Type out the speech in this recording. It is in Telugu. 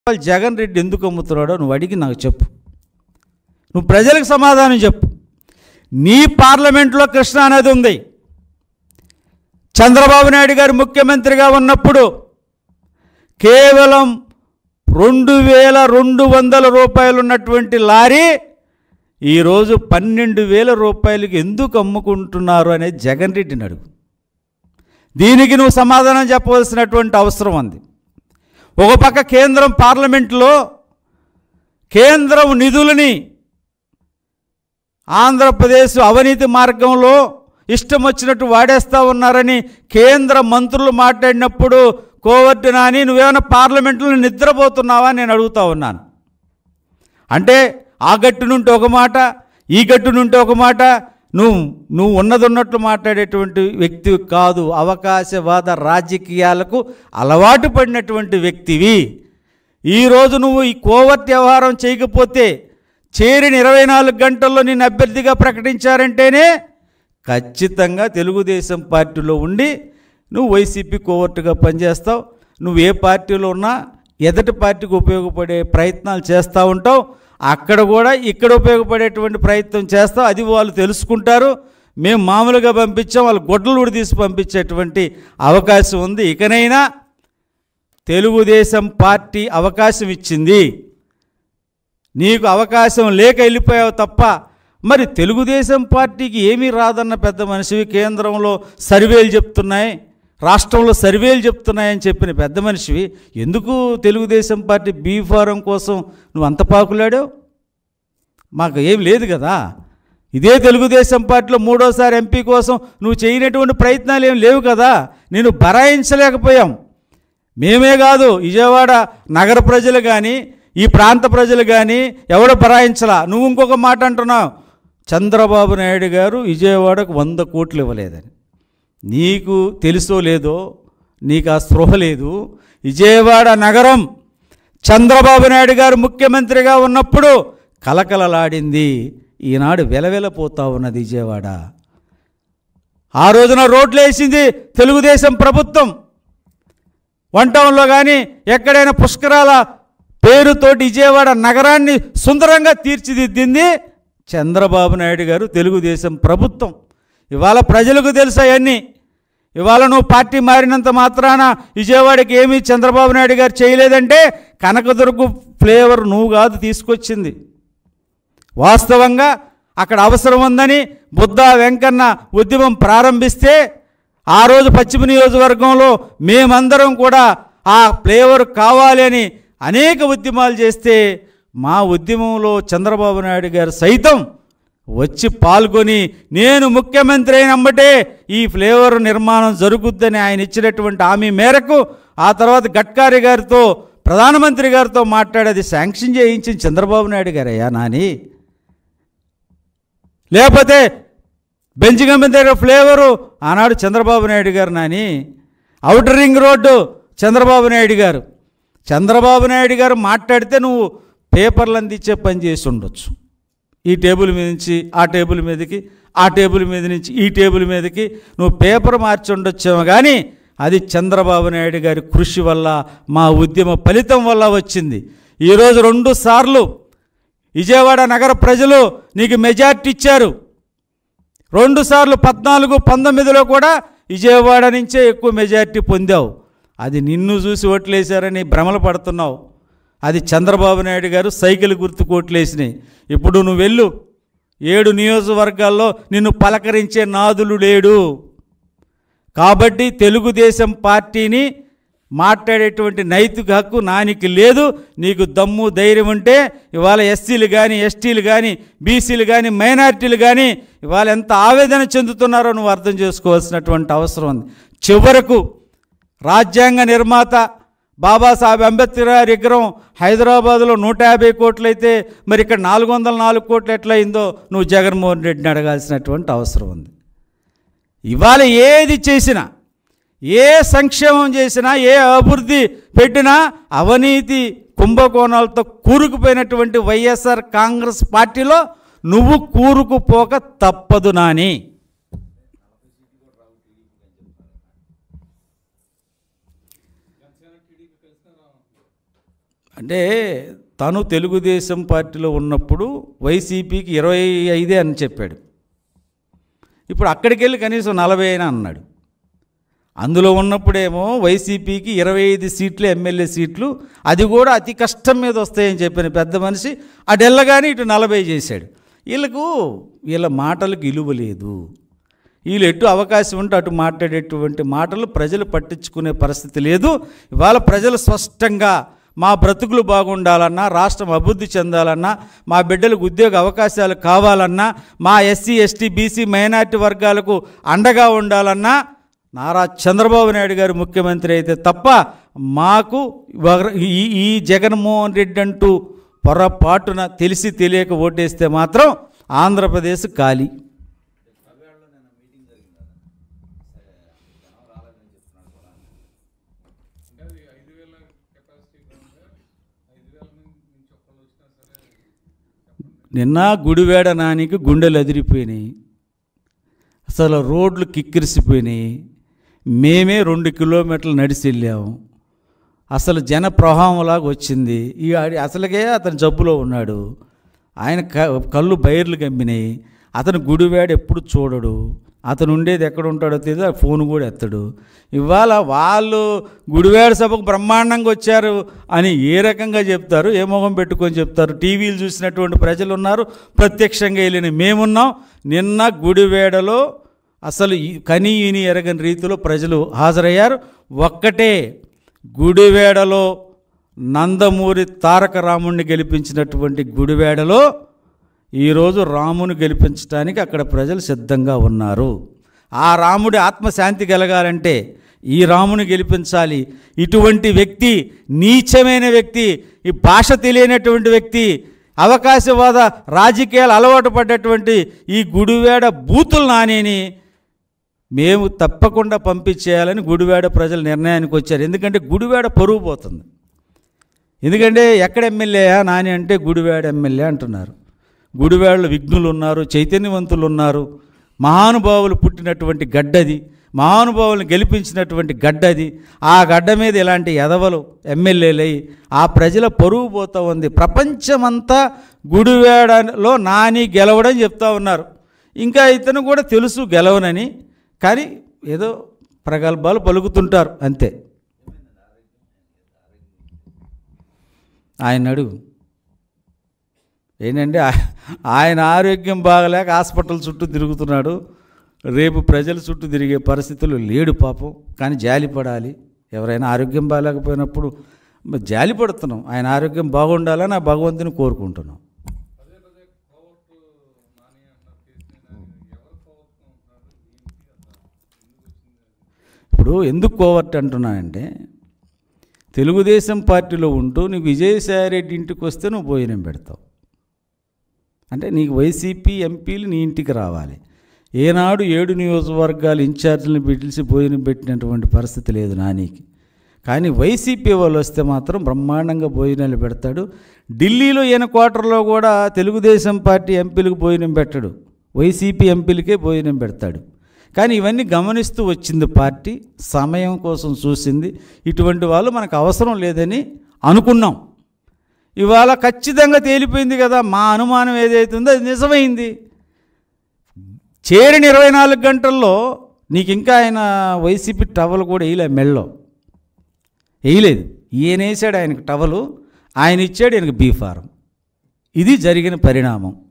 జగన్ రెడ్డి ఎందుకు అమ్ముతున్నాడో నువ్వు అడిగి నాకు చెప్పు. నువ్వు ప్రజలకు సమాధానం చెప్పు. నీ పార్లమెంట్లో కృష్ణా నది ఉంది. చంద్రబాబు నాయుడు గారు ముఖ్యమంత్రిగా ఉన్నప్పుడు కేవలం 2200 రూపాయలు ఉన్నటువంటి లారీ ఈరోజు 12,000 రూపాయలకి ఎందుకు అమ్ముకుంటున్నారు అనేది జగన్ రెడ్డిని అడుగు. దీనికి నువ్వు సమాధానం చెప్పవలసినటువంటి అవసరం ఉంది. ఒక పక్క కేంద్రం పార్లమెంట్లో కేంద్రం నిధులని ఆంధ్రప్రదేశ్ అవినీతి మార్గంలో ఇష్టం వచ్చినట్టు వాడేస్తూ ఉన్నారని కేంద్ర మంత్రులు మాట్లాడినప్పుడు కోవర్టు నాని నువ్వేమైనా పార్లమెంట్లో నిద్రపోతున్నావా నేను అడుగుతూ ఉన్నాను. అంటే ఆ గట్టు నుండి ఒక మాట, ఈ గట్టు నుండి ఒక మాట, నువ్వు ఉన్నట్టు మాట్లాడేటువంటి వ్యక్తి కాదు. అవకాశవాద రాజకీయాలకు అలవాటు పడినటువంటి వ్యక్తివి. ఈరోజు నువ్వు ఈ కోవర్ట్ వ్యవహారం చేయకపోతే చేరిన 24 గంటల్లో నిన్ను అభ్యర్థిగా ప్రకటించారంటేనే ఖచ్చితంగా తెలుగుదేశం పార్టీలో ఉండి నువ్వు వైసీపీ కోవర్టుగా పనిచేస్తావు. నువ్వు ఏ పార్టీలో ఉన్నా ఎదటి పార్టీకి ఉపయోగపడే ప్రయత్నాలు చేస్తూ ఉంటావు. అక్కడ కూడా ఇక్కడ ఉపయోగపడేటువంటి ప్రయత్నం చేస్తావు. అది వాళ్ళు తెలుసుకుంటారు. మేము మామూలుగా పంపించాం, వాళ్ళు గొడ్డలు కూడా తీసి పంపించేటువంటి అవకాశం ఉంది. ఇకనైనా తెలుగుదేశం పార్టీ అవకాశం ఇచ్చింది. నీకు అవకాశం లేక వెళ్ళిపోయావు తప్ప మరి తెలుగుదేశం పార్టీకి ఏమీ రాదన్న పెద్ద మనిషివి. కేంద్రంలో సర్వేలు చెప్తున్నాయి, రాష్ట్రంలో సర్వేలు చెప్తున్నాయని చెప్పిన పెద్ద మనిషివి ఎందుకు తెలుగుదేశం పార్టీ బీ ఫారం కోసం నువ్వు అంత పాకులాడావు? మాకు ఏం లేదు కదా. ఇదే తెలుగుదేశం పార్టీలో 3వసారి ఎంపీ కోసం నువ్వు చేయనటువంటి ప్రయత్నాలు ఏం లేవు కదా. నేను బరాయించలేకపోయాం. మేమే కాదు, విజయవాడ నగర ప్రజలు కానీ ఈ ప్రాంత ప్రజలు కానీ ఎవడో బరాయించలా. నువ్వు ఇంకొక మాట అంటున్నావు, చంద్రబాబు నాయుడు గారు విజయవాడకు 100 కోట్లు ఇవ్వలేదని. నీకు తెలుసో లేదో, నీకు ఆ స్పృహ లేదు. విజయవాడ నగరం చంద్రబాబు నాయుడు గారు ముఖ్యమంత్రిగా ఉన్నప్పుడు కలకలలాడింది. ఈనాడు వెలవెలపోతా ఉన్నది విజయవాడ. ఆ రోజున రోడ్లు వేసింది తెలుగుదేశం ప్రభుత్వం. వన్ టౌన్లో కానీ ఎక్కడైనా పుష్కరాల పేరుతోటి విజయవాడ నగరాన్ని సుందరంగా తీర్చిదిద్దింది చంద్రబాబు నాయుడు గారు, తెలుగుదేశం ప్రభుత్వం. ఇవాళ ప్రజలకు తెలుసు అవన్నీ. ఇవాళ నువ్వు పార్టీ మారినంత మాత్రాన విజయవాడకి ఏమీ చంద్రబాబు నాయుడు గారు చేయలేదంటే కనకదుర్గ ఫ్లేవర్ నువ్వు కాదు తీసుకొచ్చింది. వాస్తవంగా అక్కడ అవసరం ఉందని బుద్ధా వెంకన్న ఉద్యమం ప్రారంభిస్తే ఆ రోజు పశ్చిమ నియోజకవర్గంలో మేమందరం కూడా ఆ ఫ్లేవర్ కావాలి అని అనేక ఉద్యమాలు చేస్తే మా ఉద్యమంలో చంద్రబాబు నాయుడు గారు సైతం వచ్చి పాల్గొని నేను ముఖ్యమంత్రి అయినమ్మటే ఈ ఫ్లేవర్ నిర్మాణం జరుగుద్దని ఆయన ఇచ్చినటువంటి హామీ మేరకు ఆ తర్వాత గడ్కరీ గారితో ప్రధానమంత్రి గారితో మాట్లాడేది శాంక్షన్ చేయించింది చంద్రబాబు నాయుడు గారయ్యా నాని. లేకపోతే బెంజిగమ్మ దగ్గర ఫ్లేవరు ఆనాడు చంద్రబాబు నాయుడు గారు Nani. Outer ring road Chandrababu Naidu గారు. చంద్రబాబు నాయుడు గారు మాట్లాడితే నువ్వు పేపర్లు అందించే పని చేసి ఉండొచ్చు. ఈ టేబుల్ మీద నుంచి ఆ టేబుల్ మీదకి, ఆ టేబుల్ మీద నుంచి ఈ టేబుల్ మీదకి నువ్వు పేపర్ మార్చి ఉండొచ్చేమో కానీ అది చంద్రబాబు నాయుడు గారి కృషి వల్ల, మా ఉద్యమ ఫలితం వల్ల వచ్చింది. ఈరోజు 2 సార్లు విజయవాడ నగర ప్రజలు నీకు మెజార్టీ ఇచ్చారు. 2 సార్లు 14, 19లో కూడా విజయవాడ నుంచే ఎక్కువ మెజార్టీ పొందావు. అది నిన్ను చూసి ఓట్లేశారని భ్రమలు పడుతున్నావు. అది చంద్రబాబు నాయుడు గారు సైకిల్ గుర్తుకు ఓట్లేసినాయి. ఇప్పుడు నువ్వు వెళ్ళు, 7 నియోజకవర్గాల్లో నిన్ను పలకరించే నాదులు లేడు. కాబట్టి తెలుగుదేశం పార్టీని మాట్లాడేటువంటి నైతిక హక్కు నానికి లేదు. నీకు దమ్ము ధైర్యం ఉంటే ఇవాళ ఎస్సీలు కానీ, ఎస్టీలు కానీ, బీసీలు కానీ, మైనారిటీలు కానీ ఇవాళ ఎంత ఆవేదన చెందుతున్నారో నువ్వు అర్థం చేసుకోవాల్సినటువంటి అవసరం ఉంది. చివరకు రాజ్యాంగ నిర్మాత బాబాసాహెబ్ అంబేద్కర్ గారి విగ్రహం హైదరాబాదులో 150 కోట్లు అయితే మరి ఇక్కడ 404 కోట్లు ఎట్లా అయిందో నువ్వు జగన్మోహన్ రెడ్డిని అడగాల్సినటువంటి అవసరం ఉంది. ఇవాళ ఏది చేసినా, ఏ సంక్షేమం చేసినా, ఏ అభివృద్ధి పెట్టినా అవినీతి కుంభకోణాలతో కూరుకుపోయినటువంటి వైఎస్ఆర్ కాంగ్రెస్ పార్టీలో నువ్వు కూరుకుపోక తప్పదు నాని. అంటే తను తెలుగుదేశం పార్టీలో ఉన్నప్పుడు వైసీపీకి 25 అని చెప్పాడు. ఇప్పుడు అక్కడికి వెళ్ళి కనీసం 40 అయినా అన్నాడు. అందులో ఉన్నప్పుడేమో వైసీపీకి 25 సీట్లు ఎమ్మెల్యే సీట్లు, అది కూడా అతి కష్టం మీద వస్తాయని చెప్పిన పెద్ద మనిషి అటు వెళ్ళగానే ఇటు 40 చేశాడు. వీళ్ళ మాటలకు విలువ లేదు. వీళ్ళు ఎటు అవకాశం ఉంటే అటు మాట్లాడేటువంటి మాటలు ప్రజలు పట్టించుకునే పరిస్థితి లేదు. ఇవాళ ప్రజలు స్పష్టంగా మా బ్రతుకులు బాగుండాలన్నా, రాష్ట్రం అభివృద్ధి చెందాలన్నా, మా బిడ్డలకు ఉద్యోగ అవకాశాలు కావాలన్నా, మా ఎస్సీ ఎస్టీ బీసీ మైనార్టీ వర్గాలకు అండగా ఉండాలన్నా నారా చంద్రబాబు నాయుడు గారు ముఖ్యమంత్రి అయితే తప్ప మాకు ఈ జగన్మోహన్ రెడ్డి అంటూ పొరపాటున తెలిసి తెలియక ఓటేస్తే మాత్రం ఆంధ్రప్రదేశ్ ఖాళీ. నిన్న గుడివేడ నానికి గుండెలు అదిరిపోయినాయి, అసలు రోడ్లు కిక్కిరిసిపోయినాయి. మేమే 2 కిలోమీటర్లు నడిచి వెళ్ళాము. అసలు జన ప్రవాహంలాగా వచ్చింది. అసలుకే అతను జబ్బులో ఉన్నాడు, ఆయన కళ్ళు బైర్లు గమ్మినాయి. అతను గుడివేడ ఎప్పుడు చూడడు, అతను ఉండేది ఎక్కడ ఉంటాడో తెలియదు, ఫోన్ కూడా ఎత్తడు. ఇవాళ వాళ్ళు గుడివేడ సభకు బ్రహ్మాండంగా వచ్చారు అని ఏ రకంగా చెప్తారు, ఏ మొహం పెట్టుకొని చెప్తారు? టీవీలు చూసినటువంటి ప్రజలు ఉన్నారు, ప్రత్యక్షంగా వెళ్ళిన మేమున్నాం. నిన్న గుడివేడలో అసలు కనీ ఇని ఎరగని రీతిలో ప్రజలు హాజరయ్యారు. ఒక్కటే, గుడివేడలో నందమూరి తారక రాముడిని గెలిపించినటువంటి గుడివేడలో ఈరోజు రాముని గెలిపించడానికి అక్కడ ప్రజలు సిద్ధంగా ఉన్నారు. ఆ రాముడి ఆత్మశాంతి కలగాలంటే ఈ రాముని గెలిపించాలి. ఇటువంటి వ్యక్తి, నీచమైన వ్యక్తి, ఈ భాష తెలియనటువంటి వ్యక్తి, అవకాశవాద రాజకీయాలు అలవాటు పడ్డటువంటి ఈ గుడివేడ బూతులు నానిని మేము తప్పకుండా పంపించేయాలని గుడివేడ ప్రజలు నిర్ణయానికి వచ్చారు. ఎందుకంటే గుడివేడ పరువు పోతుంది. ఎందుకంటే ఎక్కడ ఎమ్మెల్యేయా నాని అంటే గుడివేడ ఎమ్మెల్యే అంటున్నారు. గుడివేడలో విఘ్నులు ఉన్నారు, చైతన్యవంతులు ఉన్నారు, మహానుభావులు పుట్టినటువంటి గడ్డది, మహానుభావులను గెలిపించినటువంటి గడ్డది. ఆ గడ్డ మీద ఇలాంటి ఎదవలు ఎమ్మెల్యేలై ఆ ప్రజల పరువు పోతూ ఉంది. ప్రపంచమంతా గుడివేడలో నాని గెలవడం చెప్తా ఉన్నారు. ఇంకా ఇతను కూడా తెలుసు గెలవనని, కానీ ఏదో ప్రగల్భాలు పలుకుతుంటారు అంతే. ఆయన అడుగు ఏంటంటే ఆయన ఆరోగ్యం బాగలేక హాస్పిటల్ చుట్టూ తిరుగుతున్నాడు. రేపు ప్రజల చుట్టూ తిరిగే పరిస్థితులు లేడు పాపం. కానీ జాలి పడాలి. ఎవరైనా ఆరోగ్యం బాగాలేకపోయినప్పుడు జాలి పడుతున్నాం. ఆయన ఆరోగ్యం బాగుండాలని ఆ భగవంతుని కోరుకుంటున్నాం. ఇప్పుడు ఎందుకు కోవర్ట్ అంటున్నానంటే, తెలుగుదేశం పార్టీలో ఉంటూ నీకు విజయసాయిరెడ్డి ఇంటికి వస్తే నువ్వు భోజనం పెడతావు. అంటే నీకు వైసీపీ ఎంపీలు నీ ఇంటికి రావాలి. ఏనాడు 7 నియోజకవర్గాలు ఇన్ఛార్జీలను పిలిచి భోజనం పెట్టినటువంటి పరిస్థితి లేదు నానికి. కానీ వైసీపీ వాళ్ళు వస్తే మాత్రం బ్రహ్మాండంగా భోజనాలు పెడతాడు. ఢిల్లీలో ఈయన క్వార్టర్లో కూడా తెలుగుదేశం పార్టీ ఎంపీలకు భోజనం పెట్టడు, వైసీపీ ఎంపీలకే భోజనం పెడతాడు. కానీ ఇవన్నీ గమనిస్తూ వచ్చింది పార్టీ, సమయం కోసం చూసింది. ఇటువంటి వాళ్ళు మనకు అవసరం లేదని అనుకున్నాం. ఇవాళ ఖచ్చితంగా తేలిపోయింది కదా, మా అనుమానం ఏదైతుందో అది నిజమైంది. చేరిన 24 గంటల్లో నీకు ఇంకా ఆయన వైసీపీ టవల్ కూడా మెళ్ళో వేయలేదు. ఈయన వేసాడు ఆయనకు టవలు, ఆయన ఇచ్చాడు ఈయనకు బీ ఫారం. ఇది జరిగిన పరిణామం.